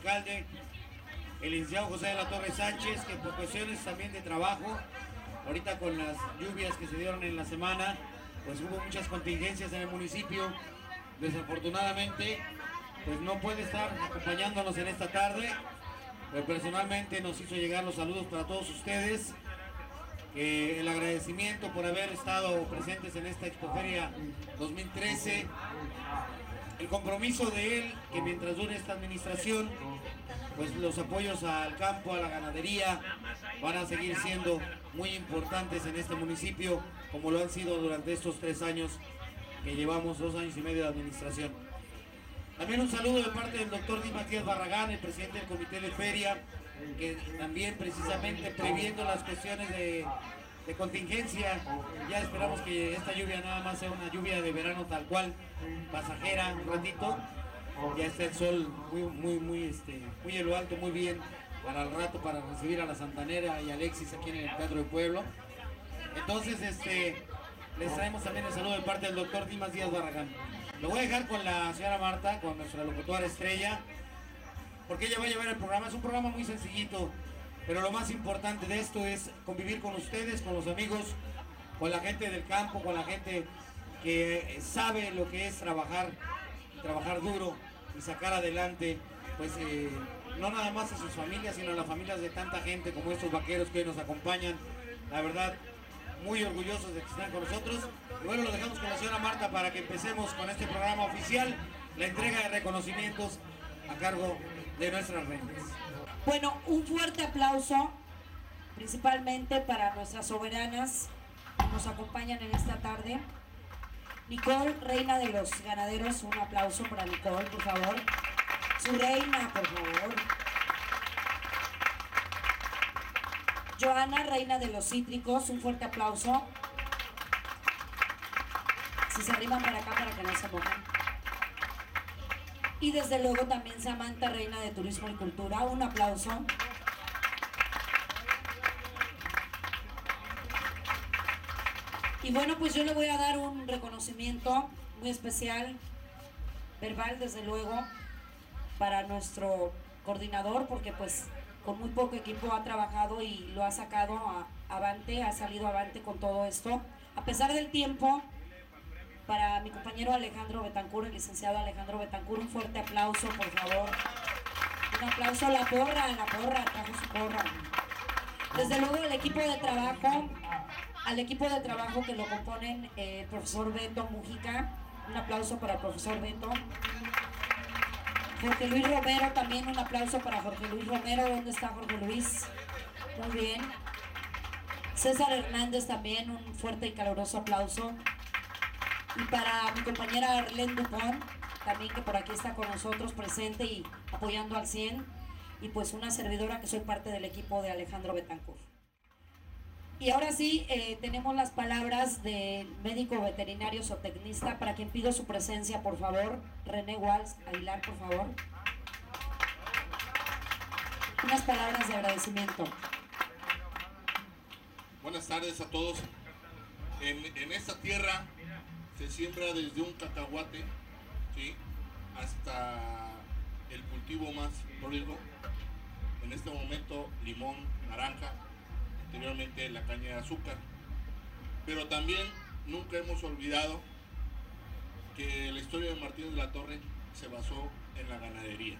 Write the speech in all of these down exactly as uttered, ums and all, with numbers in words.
alcalde, el licenciado José de la Torre Sánchez, que por cuestiones también de trabajo, ahorita con las lluvias que se dieron en la semana, pues hubo muchas contingencias en el municipio. Desafortunadamente, pues no puede estar acompañándonos en esta tarde, pero personalmente nos hizo llegar los saludos para todos ustedes. Eh, el agradecimiento por haber estado presentes en esta Expoferia dos mil trece, el compromiso de él que mientras dure esta administración, pues los apoyos al campo, a la ganadería van a seguir siendo muy importantes en este municipio, como lo han sido durante estos tres años que llevamos, dos años y medio de administración. También un saludo de parte del doctor Dimas Díaz Barragán, el presidente del comité de feria, que también precisamente previendo las cuestiones de, de contingencia, ya esperamos que esta lluvia nada más sea una lluvia de verano tal cual, pasajera un ratito, ya está el sol muy, muy, muy, este, muy en lo alto, muy bien para el rato, para recibir a la Santanera y a Alexis aquí en el Teatro del Pueblo. Entonces, este, les traemos también el saludo de parte del doctor Dimas Díaz Barragán. Lo voy a dejar con la señora Marta, con nuestra locutora estrella, porque ella va a llevar el programa. Es un programa muy sencillito, pero lo más importante de esto es convivir con ustedes, con los amigos, con la gente del campo, con la gente que sabe lo que es trabajar, trabajar duro y sacar adelante, pues eh, no nada más a sus familias, sino a las familias de tanta gente como estos vaqueros que hoy nos acompañan. La verdad, muy orgullosos de que estén con nosotros. Y bueno, lo dejamos con la señora Marta para que empecemos con este programa oficial, la entrega de reconocimientos a cargo de nuestras reinas. Bueno, un fuerte aplauso principalmente para nuestras soberanas que nos acompañan en esta tarde. Nicole, reina de los ganaderos, un aplauso para Nicole, por favor. Su reina, por favor. Joana, reina de los cítricos, un fuerte aplauso. Si se arriban para acá para que no se mojen. Y desde luego también Samantha, reina de turismo y cultura, un aplauso. Y bueno, pues yo le voy a dar un reconocimiento muy especial, verbal desde luego, para nuestro coordinador, porque pues con muy poco equipo ha trabajado y lo ha sacado a, avante, ha salido avante con todo esto. A pesar del tiempo, para mi compañero Alejandro Betancur, el licenciado Alejandro Betancur, un fuerte aplauso, por favor. Un aplauso a la porra, a la porra, trajo su porra. Desde luego el equipo de trabajo, al equipo de trabajo que lo componen eh, el profesor Beto Mujica, un aplauso para el profesor Beto. Jorge Luis Romero, también un aplauso para Jorge Luis Romero. ¿Dónde está Jorge Luis? Muy bien. César Hernández también, un fuerte y caluroso aplauso. Y para mi compañera Arlene Dupont, también que por aquí está con nosotros presente y apoyando al cien. Y pues una servidora que soy parte del equipo de Alejandro Betancur. Y ahora sí, eh, tenemos las palabras del médico veterinario zootecnista, para quien pido su presencia, por favor. René Walsh Aguilar, por favor. Unas palabras de agradecimiento. Buenas tardes a todos. En, en esta tierra se siembra desde un cacahuate, ¿sí?, hasta el cultivo más pródigo. En este momento limón, naranja, anteriormente la caña de azúcar. Pero también nunca hemos olvidado que la historia de Martínez de la Torre se basó en la ganadería.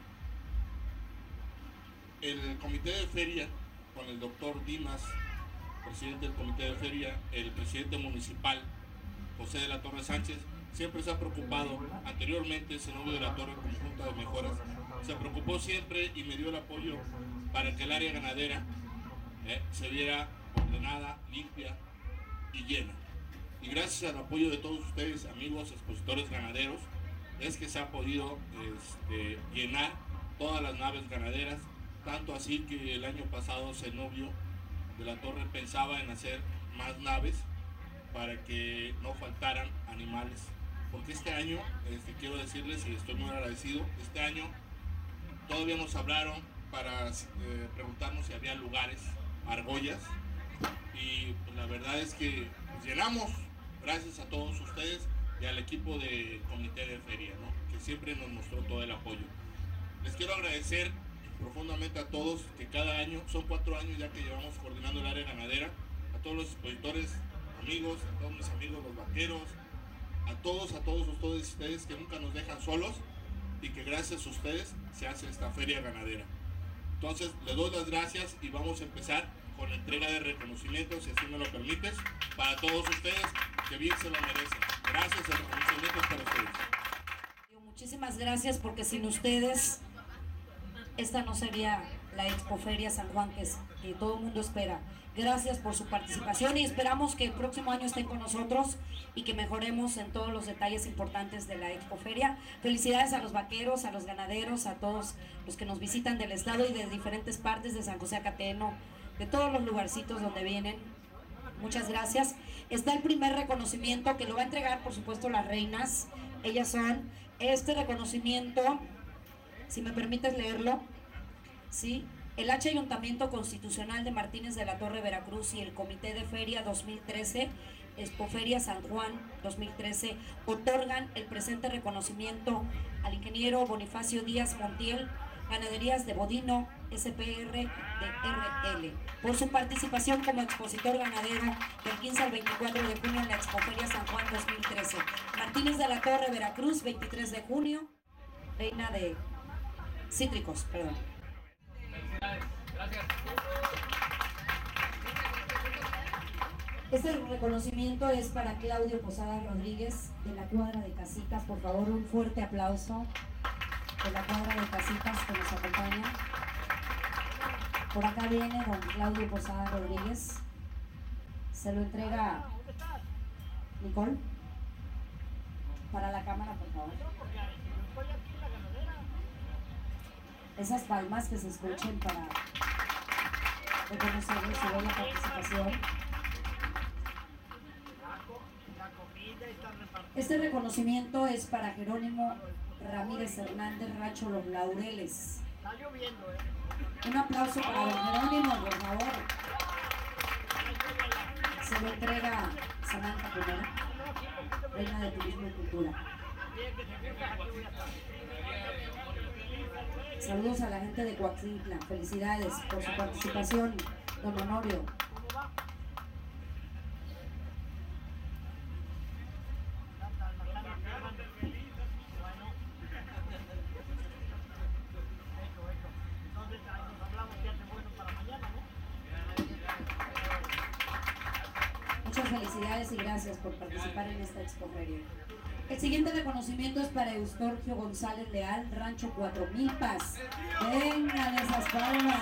El comité de feria, con el doctor Dimas, presidente del comité de feria, el presidente municipal, José de la Torre Sánchez, siempre se ha preocupado, anteriormente Zenobio de la Torre como Junta de Mejoras, se preocupó siempre y me dio el apoyo para que el área ganadera eh, se viera ordenada, limpia y llena. Y gracias al apoyo de todos ustedes, amigos expositores ganaderos, es que se ha podido este, llenar todas las naves ganaderas, tanto así que el año pasado Zenobio de la Torre pensaba en hacer más naves para que no faltaran animales, porque este año, este, quiero decirles y estoy muy agradecido, este año todavía nos hablaron para eh, preguntarnos si había lugares, argollas, y pues, la verdad es que pues, llenamos, gracias a todos ustedes y al equipo del comité de feria, ¿no?, que siempre nos mostró todo el apoyo. Les quiero agradecer profundamente a todos, que cada año, son cuatro años ya que llevamos coordinando el área ganadera, a todos los expositores, amigos, a todos mis amigos los vaqueros, a todos, a todos ustedes, ustedes que nunca nos dejan solos y que gracias a ustedes se hace esta feria ganadera. Entonces, les doy las gracias y vamos a empezar con la entrega de reconocimientos, si así me lo permites, para todos ustedes que bien se lo merecen. Gracias, el reconocimiento es para ustedes. Muchísimas gracias, porque sin ustedes esta no sería la Expoferia San Juan que, es, que todo el mundo espera. Gracias por su participación y esperamos que el próximo año estén con nosotros y que mejoremos en todos los detalles importantes de la Expoferia. Felicidades a los vaqueros, a los ganaderos, a todos los que nos visitan del estado y de diferentes partes de San José Acateno, de todos los lugarcitos donde vienen. Muchas gracias. Está el primer reconocimiento que lo va a entregar, por supuesto, las reinas. Ellas son este reconocimiento, si me permites leerlo, ¿sí? El H Ayuntamiento Constitucional de Martínez de la Torre, Veracruz, y el Comité de Feria dos mil trece, Expoferia San Juan dos mil trece, otorgan el presente reconocimiento al ingeniero Bonifacio Díaz Montiel, Ganaderías de Bodino, S P R de R L, por su participación como expositor ganadero del quince al veinticuatro de junio en la Expoferia San Juan dos mil trece. Martínez de la Torre, Veracruz, veintitrés de junio, reina de cítricos, perdón. Gracias. Este reconocimiento es para Claudio Posada Rodríguez, de la cuadra de Casitas. Por favor, un fuerte aplauso de la cuadra de Casitas que nos acompaña. Por acá viene don Claudio Posada Rodríguez. Se lo entrega Nicole. Para la cámara, por favor. Esas palmas que se escuchen para reconocerles su buena participación. Este reconocimiento es para Jerónimo Ramírez Hernández Racho Los Laureles. Un aplauso para don Jerónimo, por favor. Se lo entrega Samantha Primera, reina de Turismo y Cultura. Saludos a la gente de Coaxintla. Felicidades por su participación, don Honorio. Muchas felicidades y gracias por participar en esta expoferia. El siguiente reconocimiento es para Eustorgio González Leal, Rancho Cuatro Milpas. Vengan esas palmas.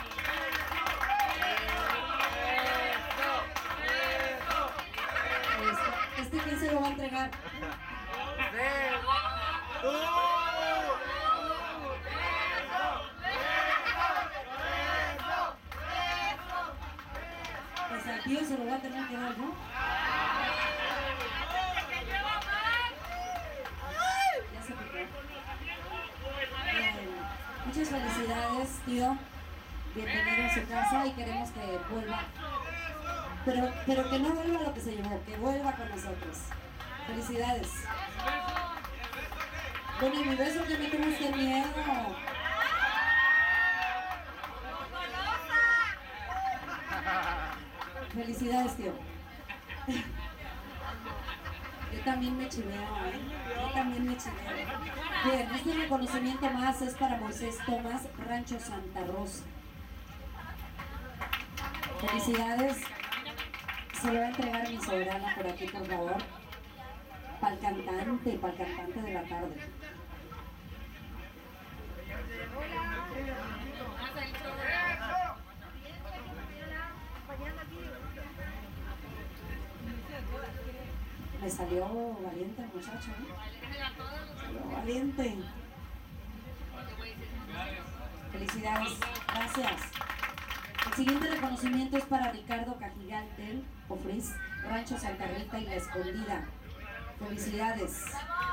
Este, este quién se lo va a entregar. Pues al tío se lo va a tener que dar, ¿no? Muchas felicidades, tío. Bienvenido a su casa y queremos que vuelva. Pero, pero que no vuelva a lo que se llevó, que vuelva con nosotros. Felicidades. Bueno, y mi beso, que me tuvo usted miedo. Felicidades, tío. Yo también me chiveo, ¿eh? Yo también me chiveo. Bien, este reconocimiento más es para Moisés Tomás, Rancho Santa Rosa. Felicidades. Se le va a entregar mi soberana por aquí, por favor. Para el cantante, para el cantante de la tarde. Me salió valiente el muchacho, ¿no? Salió valiente. Felicidades, gracias. El siguiente reconocimiento es para Ricardo Cajigal del Ofriz, Rancho Santa Rita y La Escondida. Felicidades.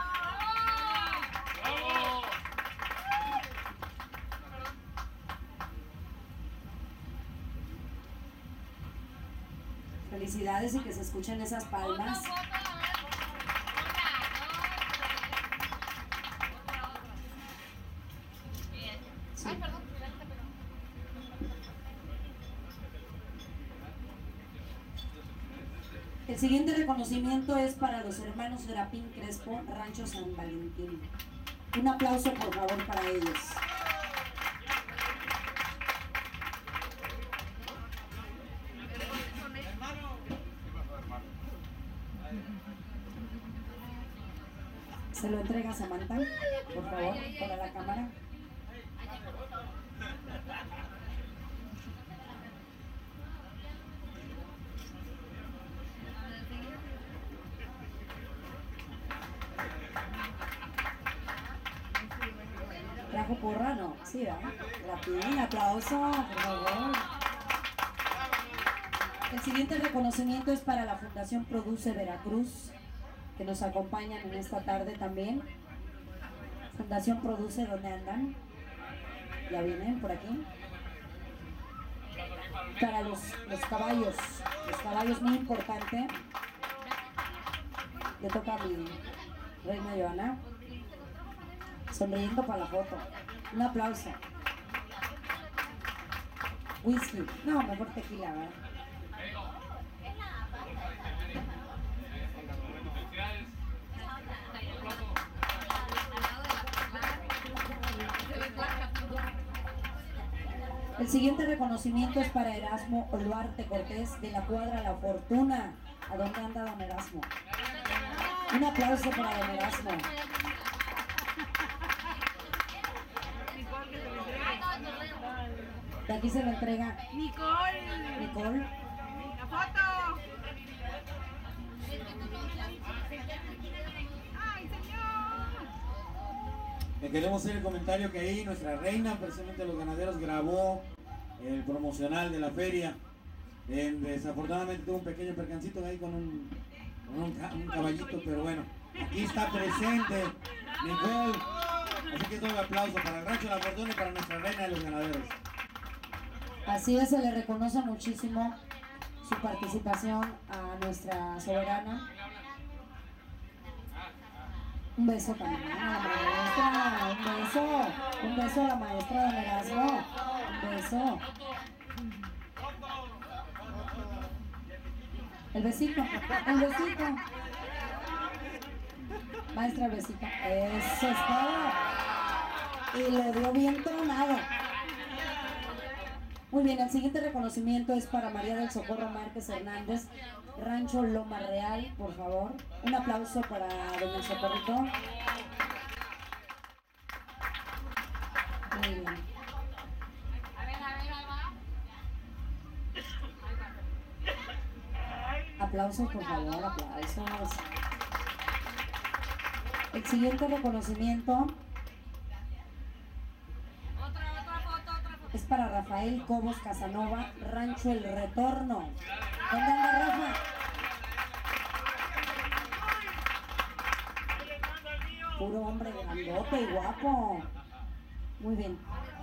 Felicidades y que se escuchen esas palmas. Sí. El siguiente reconocimiento es para los hermanos Grapín Crespo, Rancho San Valentín. Un aplauso por favor para ellos. Se lo entrega Samantha, por favor, para la cámara. ¿Trajo porra? No, sí, ¿verdad? Rapidín, aplauso, por favor. El siguiente reconocimiento es para la Fundación Produce Veracruz, que nos acompañan en esta tarde también. Fundación Produce, ¿dónde andan? Ya vienen por aquí. Para los, los caballos, los caballos muy importante. Le toca a mi reina Joana. Sonriendo para la foto. Un aplauso. Whisky. No, mejor tequila, ¿verdad? El siguiente reconocimiento es para Erasmo Oluarte Cortés de la cuadra La Fortuna. ¿A dónde anda don Erasmo? Un aplauso para don Erasmo. De aquí se lo entrega Nicole. Nicole. La foto. Ay, señor. Le queremos hacer el comentario que ahí nuestra reina, precisamente los ganaderos, grabó el promocional de la feria. Eh, desafortunadamente tuvo un pequeño percancito ahí con un, con un, un caballito, pero bueno, aquí está presente Nicole. Así que todo un aplauso para el Rancho La Fortuna y para nuestra reina de los ganaderos. Así es, se le reconoce muchísimo su participación a nuestra soberana. Un beso también a la maestra, un beso, un beso a la maestra de Erasmo, un beso. El besito, el besito. Maestra, el besito. Eso es todo. Y le dio bien tronado. Muy bien, el siguiente reconocimiento es para María del Socorro Márquez Hernández, Rancho Loma Real, por favor. Un aplauso para doña Socorrito. Muy bien. Aplausos, por favor, aplausos. El siguiente reconocimiento es para Rafael Cobos Casanova, Rancho El Retorno. ¿Dónde anda Rafa? Puro hombre grandote y guapo. Muy bien.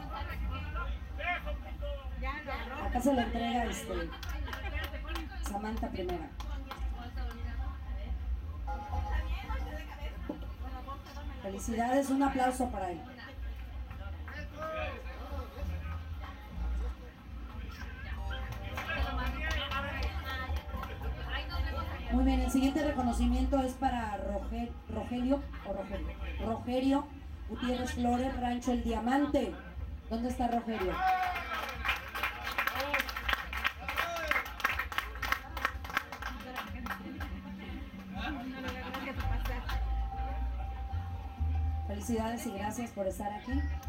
Acá se le entrega este Samantha primera. Felicidades, un aplauso para él. Muy bien, el siguiente reconocimiento es para Roger, Rogelio, o Rogelio, Rogerio Gutiérrez Flores, Rancho El Diamante. ¿Dónde está Rogerio? Felicidades y gracias por estar aquí.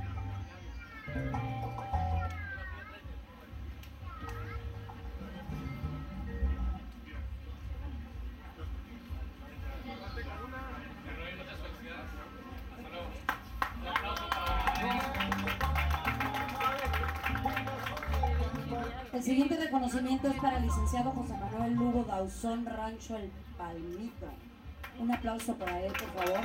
El siguiente reconocimiento es para el licenciado José Manuel Lugo Dauzón, Rancho El Palmito. Un aplauso para él, por favor.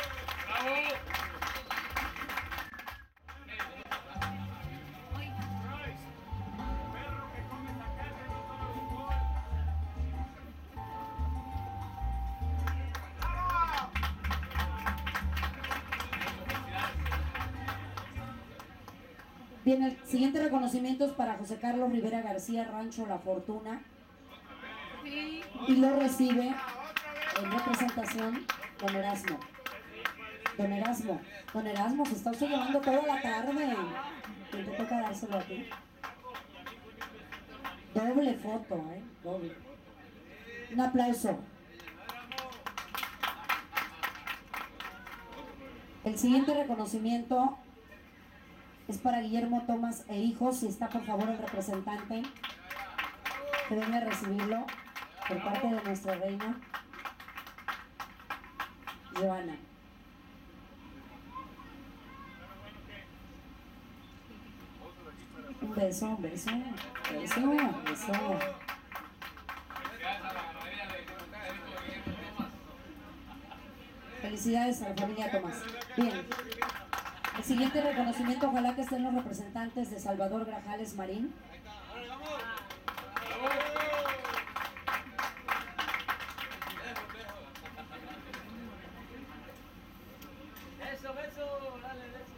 Bien, el siguiente reconocimiento es para José Carlos Rivera García, Rancho La Fortuna. Sí. Y lo recibe en representación don Erasmo. Don Erasmo, don Erasmo, se está usted llevando toda la tarde. ¿Te toca dárselo a ti? Doble foto, ¿eh? Doble. Un aplauso. El siguiente reconocimiento es para Guillermo Tomás e hijos. Si está, por favor, el representante que venga a recibirlo por parte de nuestra reina, Joana. Un beso, un beso, beso, beso. Felicidades a la familia Tomás. Bien. El siguiente reconocimiento, ojalá que estén los representantes de Salvador Grajales Marín. Beso, beso, dale beso.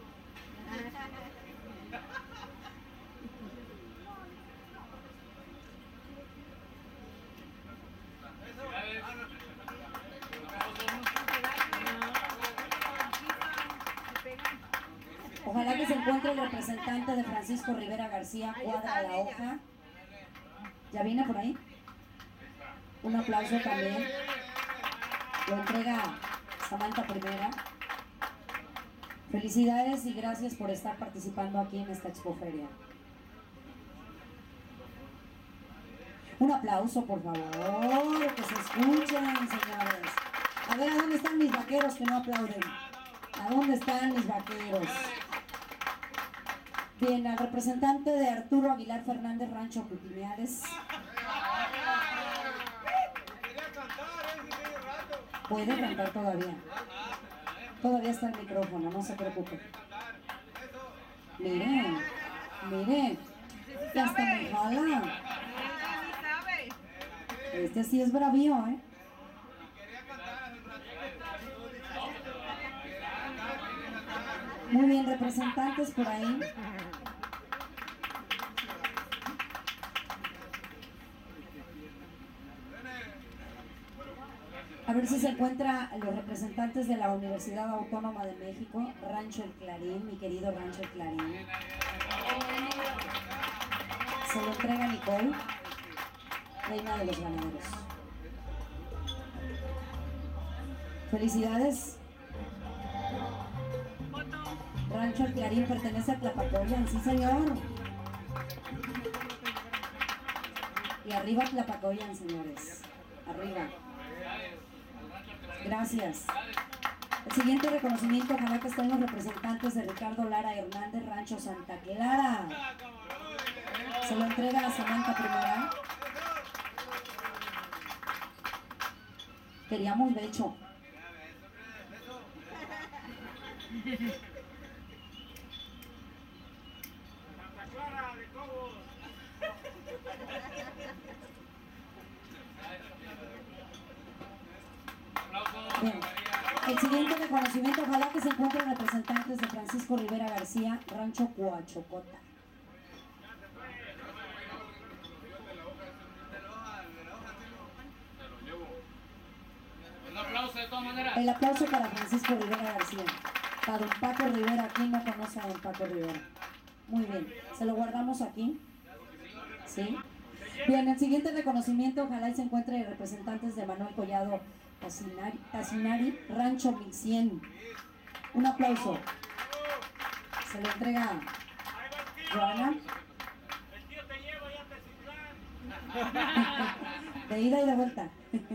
Ojalá que se encuentre el representante de Francisco Rivera García, cuadra la hoja. ¿Ya viene por ahí? Un aplauso también. Lo entrega Samantha Primera. Felicidades y gracias por estar participando aquí en esta expoferia. Un aplauso, por favor, que se escuchen, señores. A ver, ¿a dónde están mis vaqueros que no aplauden? ¿A dónde están mis vaqueros? Bien, al representante de Arturo Aguilar Fernández, Rancho Pupimiales. Puede cantar todavía. Todavía está el micrófono, no se preocupe. Miren, miren. Ya está me jala. Este sí es bravío, ¿eh? Muy bien, representantes por ahí. A ver si se encuentra los representantes de la Universidad Autónoma de México, Rancho El Clarín, mi querido Rancho El Clarín. Se lo entrega Nicole, reina de los ganaderos. Felicidades. Rancho El Clarín pertenece a Tlapacoyan, sí señor. Y arriba Tlapacoyan, señores. Arriba. Gracias. El siguiente reconocimiento, ojalá que estén los representantes de Ricardo Lara Hernández, Rancho Santa Clara. Se lo entrega a Samantha Primera. Queríamos becho. Bien. El siguiente reconocimiento, ojalá que se encuentren representantes de Francisco Rivera García, Rancho Coachocota. Un aplauso de todas maneras. El aplauso para Francisco Rivera García. Para don Paco Rivera, ¿quién no conoce a don Paco Rivera? Muy bien, ¿se lo guardamos aquí? ¿Sí? Bien, el siguiente reconocimiento, ojalá y se encuentre representantes de Manuel Collado Tacinari, Tacinari Rancho mil cien. Un aplauso. Se lo entrega Joana. De ida y de vuelta.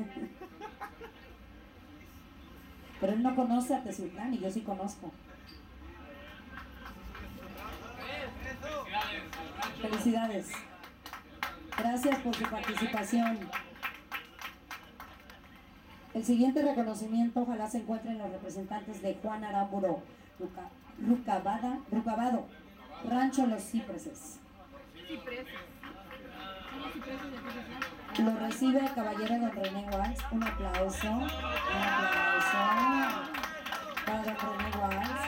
Pero él no conoce a Tezutlán y yo sí conozco. Felicidades. Gracias por su participación. El siguiente reconocimiento, ojalá se encuentren los representantes de Juan Aramburo Ruca, Rucabada, Rucabado, Rancho Los Cipreses. Lo recibe el caballero don René Walsh. Un aplauso. Un aplauso para don René Walsh.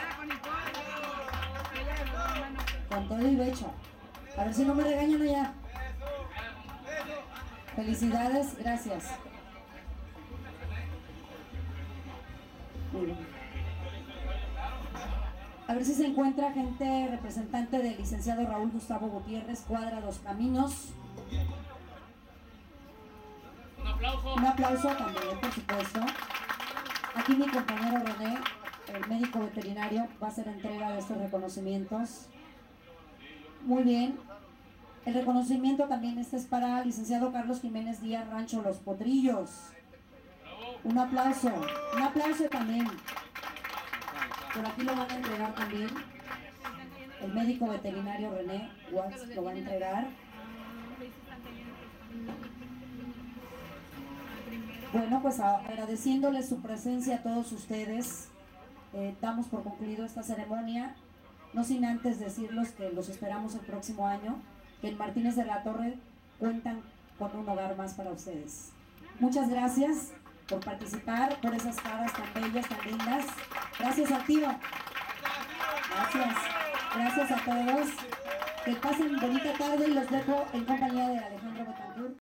Con todo y becho. A ver si no me regañan allá. Felicidades, gracias. Muy bien. A ver si se encuentra gente representante del licenciado Raúl Gustavo Gutiérrez, cuadra Dos Caminos. Un aplauso. Un aplauso también, por supuesto. Aquí mi compañero René, el médico veterinario, va a hacer entrega de estos reconocimientos. Muy bien. El reconocimiento también este es para el licenciado Carlos Jiménez Díaz, Rancho Los Potrillos. Un aplauso, un aplauso también. Por aquí lo van a entregar también. El médico veterinario René Watts lo va a entregar. Bueno, pues agradeciéndoles su presencia a todos ustedes, eh, damos por concluido esta ceremonia, no sin antes decirles que los esperamos el próximo año, que en Martínez de la Torre cuentan con un hogar más para ustedes. Muchas gracias por participar, por esas caras tan bellas, tan lindas. Gracias, Activo. Gracias. Gracias a todos. Que pasen bonita tarde y los dejo en compañía de Alejandro Betancourt.